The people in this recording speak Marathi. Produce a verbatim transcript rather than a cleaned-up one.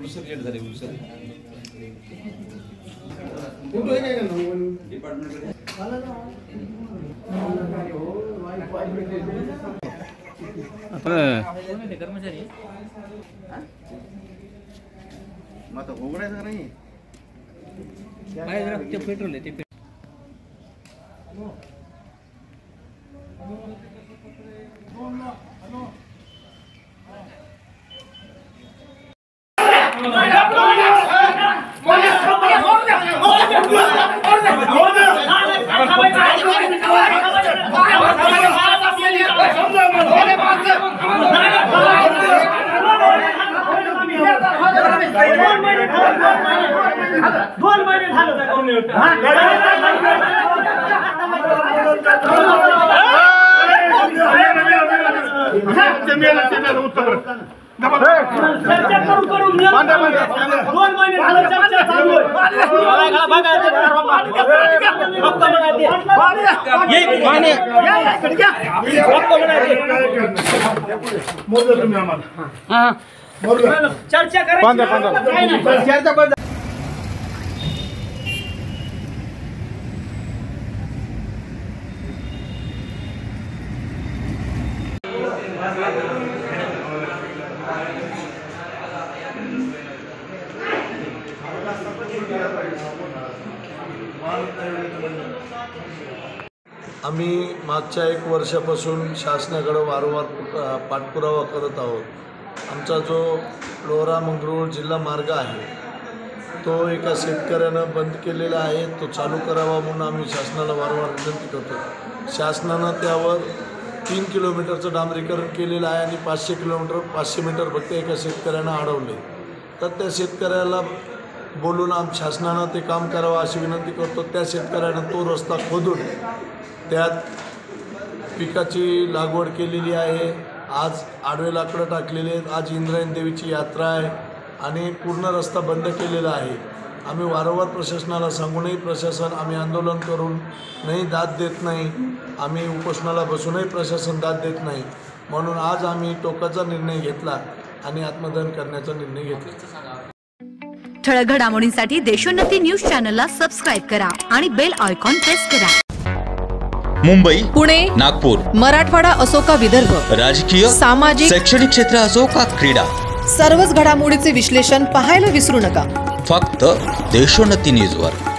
उलसर लेट झाले उलसर कर्मचारी मग आता उघडायचं नाही बाहेर ते पेट्रोल आहे ते दोन महिने झालं चर्चा करून करून दोन महिने झालं चर्चा चालू आहे चर्चा करायची आम्ही मागच्या एक वर्षापासून शासनाकडे वारंवार पाठपुरावा करत आहोत। आमचा जो लोरा मंगरूळ जिल्हा मार्ग आहे तो एका शेतकऱ्यानं बंद केलेला आहे, तो चालू करावा म्हणून आम्ही शासनाला वारंवार विनंती करतो। शासनानं त्यावर तीन किलोमीटरचं डांबरीकरण केलेलं आहे आणि पाचशे किलोमीटर पाचशे मीटर फक्त एका शेतकऱ्यानं अडवले, तर त्या शेतकऱ्याला बोलून आम शासनानं ते काम करावं अशी विनंती करतो। त्या शेतकऱ्यानं तो रस्ता खोदून त्यात पिकाची लागवड केलेली आहे। आज आडवे लाकडं टाकलेले आहेत, आज इंद्रायणी देवीची यात्रा आहे आणि पूर्ण रस्ता बंद केलेला आहे। आम्ही वारंवार प्रशासनाला सांगूनही प्रशासन आम्ही आंदोलन करून नाही दाद देत नाही, आम्ही उपोषणाला बसूनही प्रशासन दाद देत नाही, म्हणून आज आम्ही टोकाचा निर्णय घेतला आणि आत्मदहन करण्याचा निर्णय घेतला। ठळक घडामोडींसाठी देशोन्नती न्यूज चॅनलला सबस्क्राइब करा आणि बेल आयकॉन प्रेस करा। मुंबई, पुणे, नागपूर, मराठवाडा असो का विदर्भ, राजकीय, सामाजिक, शैक्षणिक क्षेत्र असो का क्रीडा, सर्वच घडामोडीचे विश्लेषण पाहायला विसरू नका। फक्त देशोन्नती न्यूजवर।